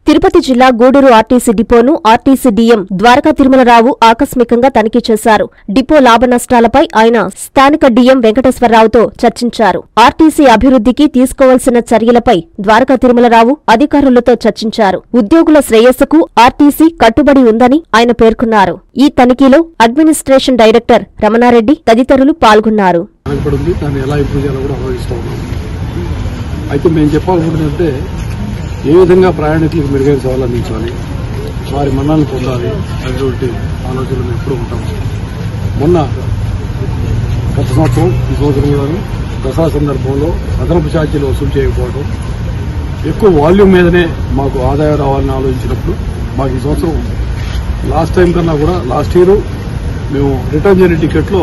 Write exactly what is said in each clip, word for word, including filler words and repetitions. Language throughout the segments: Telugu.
తిరుపతి జిల్లా గూడూరు ఆర్టీసీ డిపోను ఆర్టీసీ డీఎం ద్వారకా తిరుమలరావు ఆకస్మికంగా తనిఖీ చేశారు. డిపో లాభ నష్టాలపై ఆయన స్థానిక డీఎం వెంకటేశ్వరరావుతో చర్చించారు. ఆర్టీసీ అభివృద్ధికి తీసుకోవాల్సిన చర్యలపై ద్వారకా తిరుమలరావు అధికారులతో చర్చించారు. ఉద్యోగుల శ్రేయస్సుకు ఆర్టీసీ కట్టుబడి ఉందని ఆయన పేర్కొన్నారు. ఈ తనిఖీలో అడ్మినిస్ట్రేషన్ డైరెక్టర్ రమణారెడ్డి తదితరులు పాల్గొన్నారు. ఏ విధంగా ప్రయాణికులకు మెరుగైన సేవలు అందించాలి, వారి మన్నాలను పొందాలి అనేటువంటి ఆలోచనలు ఎప్పుడూ ఉంటాం. మొన్న గత సంవత్సరం ఈ సంవత్సరం కూడా దసరా సందర్భంలో అదనపు ఛార్జీలు వసూలు చేయకపోవడం, ఎక్కువ వాల్యూమ్ మీదనే మాకు ఆదాయం రావాలని ఆలోచించినప్పుడు మాకు ఈ సంవత్సరం లాస్ట్ టైం కన్నా కూడా లాస్ట్ ఇయర్ మేము రిటర్న్ జర్నీ టికెట్లో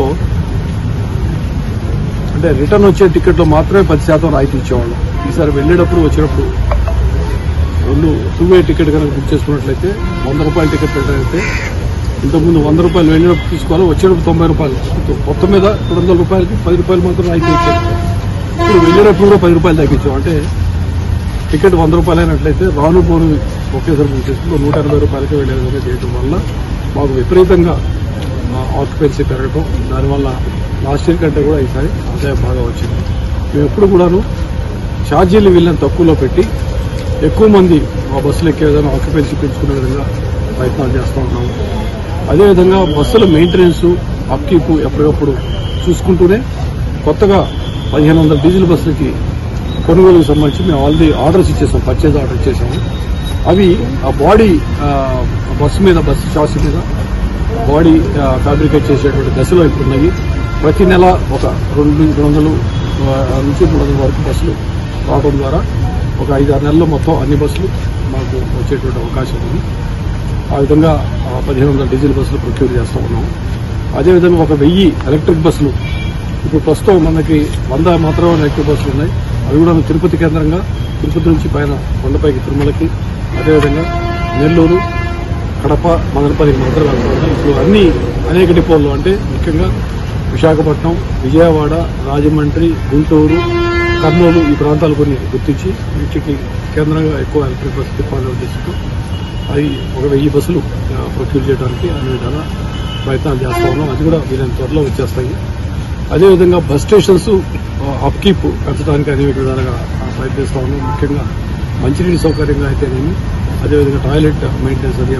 అంటే రిటర్న్ వచ్చే టికెట్లో మాత్రమే పది శాతం రాయితీ ఇచ్చేవాళ్ళం. ఈసారి వెళ్ళేటప్పుడు వచ్చినప్పుడు రెండు టూ వే టికెట్ కనుక బుక్ చేసుకున్నట్లయితే వంద రూపాయల టికెట్ అయితే ఇంతకుముందు వంద రూపాయలు వెళ్ళినప్పుడు తీసుకోవాలి, వచ్చేటప్పుడు తొంభై రూపాయలు మొత్తం మీద రెండు వందల రూపాయలకి పది రూపాయలు మాత్రం రాయితీ ఇచ్చారు. ఇప్పుడు వెళ్ళేటప్పుడు కూడా పది రూపాయలు తగ్గించాం. అంటే టికెట్ వంద రూపాయలు అయినట్లయితే రాను పోను ఒకేసారి బుక్ చేసుకుంటూ నూట ఎనభై రూపాయలకి వెళ్ళే విధంగా చేయడం వల్ల మాకు విపరీతంగా ఆక్యుపెన్సీ పెరగడం, దానివల్ల లాస్ట్ ఇయర్ కంటే కూడా ఈసారి ఆదాయం బాగా వచ్చింది. మేము ఎప్పుడు కూడాను ఛార్జీలు వీళ్ళని తక్కువలో పెట్టి ఎక్కువ మంది మా బస్సులు ఎక్కే విధంగా ఆక్యుపెన్సీ పెంచుకునే విధంగా ప్రయత్నాలు చేస్తూ ఉన్నాము. అదేవిధంగా బస్సుల మెయింటెనెన్స్ అప్కీప్ ఎప్పటికప్పుడు చూసుకుంటూనే కొత్తగా పదిహేను వందల డీజిల్ బస్సులకి కొనుగోలుకు సంబంధించి మేము ఆల్రెడీ ఆర్డర్స్ ఇచ్చేసాం, పర్చేజ్ ఆర్డర్ ఇచ్చేసాము. అవి ఆ బాడీ బస్సు మీద బస్సు చాసి మీద బాడీ ఫ్యాబ్రికేట్ చేసేటువంటి దశలో ఇప్పుడున్నాయి. ప్రతి నెల ఒక రెండు రెండు వందలు నుంచి మూడు వందల వరకు బస్సులు రావడం ద్వారా ఒక ఐదు ఆరు నెలల్లో మొత్తం అన్ని బస్సులు మాకు వచ్చేటువంటి అవకాశం ఉంది. ఆ విధంగా పదిహేను వందల డీజిల్ బస్సులు ప్రొక్యూర్ చేస్తూ ఉన్నాము. అదేవిధంగా ఒక వెయ్యి ఎలక్ట్రిక్ బస్సులు ఇప్పుడు ప్రస్తుతం మనకి వంద మాత్రమే ఎలక్ట్రిక్ బస్సులు ఉన్నాయి. అవి కూడా తిరుపతి కేంద్రంగా తిరుపతి నుంచి పైన కొండపైకి తిరుమలకి, అదేవిధంగా నెల్లూరు, కడప, మదనపల్లికి మాత్రమే వెళ్తాం. ఇప్పుడు అన్ని అనేక డిపోల్లో అంటే ముఖ్యంగా విశాఖపట్నం, విజయవాడ, రాజమండ్రి, గుంటూరు, కర్నూలు ఈ ప్రాంతాలు కొన్ని గుర్తించి వీటికి కేంద్రంగా ఎక్కువ ఎలక్ట్రిక్ బస్సు తిప్పాలని ఉద్దేశంతో అవి ఒక వెయ్యి బస్సులు ప్రొక్యూర్ చేయడానికి అన్ని విధాలా ప్రయత్నాలు చేస్తూ ఉన్నాం. అది కూడా వీళ్ళని త్వరలో వచ్చేస్తాయి. అదేవిధంగా బస్ స్టేషన్స్ అప్కీప్ పెంచడానికి అనేక విధాలుగా ప్రయత్నిస్తూ ఉన్నాం. ముఖ్యంగా మంచినీటి సౌకర్యంగా అయితేనేమి, అదేవిధంగా టాయిలెట్ మెయింటెనెన్స్ అది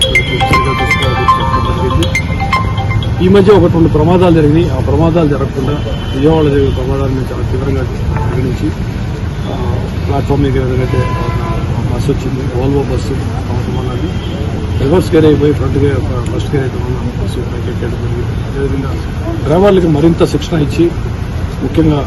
జరిగింది. ఈ మధ్య ఒకటి రెండు ప్రమాదాలు జరిగినాయి. ఆ ప్రమాదాలు జరగకుండా విజయవాడ జరిగిన ప్రమాదాలను చాలా తీవ్రంగా పరిగణించి ప్లాట్ఫామ్ మీద ఏదైతే బస్సు వచ్చింది, ఓల్వో బస్సు అవడం వల్ల అది రివర్స్ గేర్ అయిపోయి ఫ్రంట్ గేర్ ఫస్ట్ గేర్ అయితే వల్ల బస్సు పైకి ఎక్కడం జరిగింది. అదేవిధంగా డ్రైవర్లకి మరింత శిక్షణ ఇచ్చి ముఖ్యంగా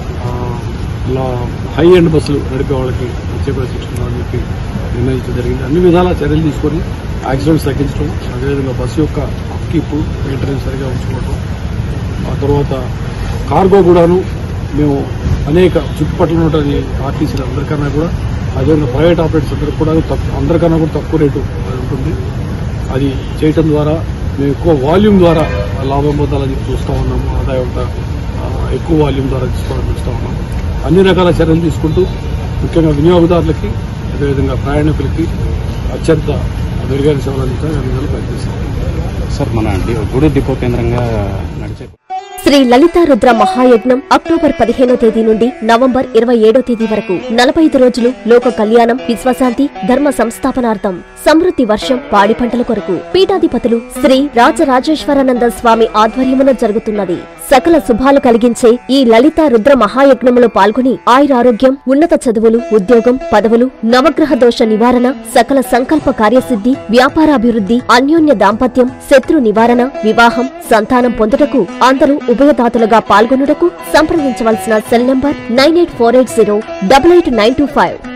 హై ఎండ్ బస్సులు నడిపే వాళ్ళకి ప్రత్యేక శిక్షణ అని చెప్పి నిర్ణయించడం జరిగింది. అన్ని విధాల చర్యలు తీసుకొని యాక్సిడెంట్స్ తగ్గించడం, అదేవిధంగా బస్సు యొక్క అప్కీప్ మెయింటెనెన్స్ సరిగా ఉంచుకోవడం. ఆ తర్వాత కార్గో కూడాను మేము అనేక చుట్టుపక్కల ఉన్నటువంటి ఆర్టీసీలు అందరికన్నా కూడా, అదేవిధంగా ప్రైవేట్ ఆపరేటర్స్ అందరికీ కూడా అందరికన్నా కూడా తక్కువ రేటు ఉంటుంది. అది చేయటం ద్వారా మేము ఎక్కువ వాల్యూమ్ ద్వారా లాభం పొందాలని చూస్తూ ఉన్నాము. ఆదాయం ఎక్కువ వాల్యూమ్ ద్వారా తీసుకోవాలని చూస్తూ ఉన్నాము. అన్ని రకాల చర్యలు తీసుకుంటూ ముఖ్యంగా వినియోగదారులకి, అదేవిధంగా ప్రయాణికులకి అత్యంత మెరుగైన సేవలు అందించాలని ప్రయత్నిస్తాం. సార్, మన గూడూరు డిపో కేంద్రంగా నడిచే శ్రీ లలితా రుద్ర మహాయజ్ఞం అక్టోబర్ పదిహేనో తేదీ నుండి నవంబర్ ఇరవై ఏడో తేదీ వరకు నలభై ఐదు రోజులు లోక కళ్యాణం, విశ్వశాంతి, ధర్మ సంస్థాపనార్థం, సమృద్ధి వర్షం, పాడి పంటల కొరకు పీఠాధిపతులు శ్రీ రాజరాజేశ్వరానంద స్వామి ఆధ్వర్యమున జరుగుతున్నది. సకల శుభాలు కలిగించే ఈ లలితా రుద్ర మహాయజ్ఞములో పాల్గొని ఆయురారోగ్యం, ఉన్నత చదువులు, ఉద్యోగం, పదవులు, నవగ్రహ దోష నివారణ, సకల సంకల్ప కార్యసిద్ధి, వ్యాపారాభివృద్ధి, అన్యోన్య దాంపత్యం, శత్రు నివారణ, వివాహం, సంతానం పొందుటకు అందరూ ఉభయదాతలుగా పాల్గొనుటకు సంప్రదించవలసిన cell number nine eight four eight zero double eight nine two five.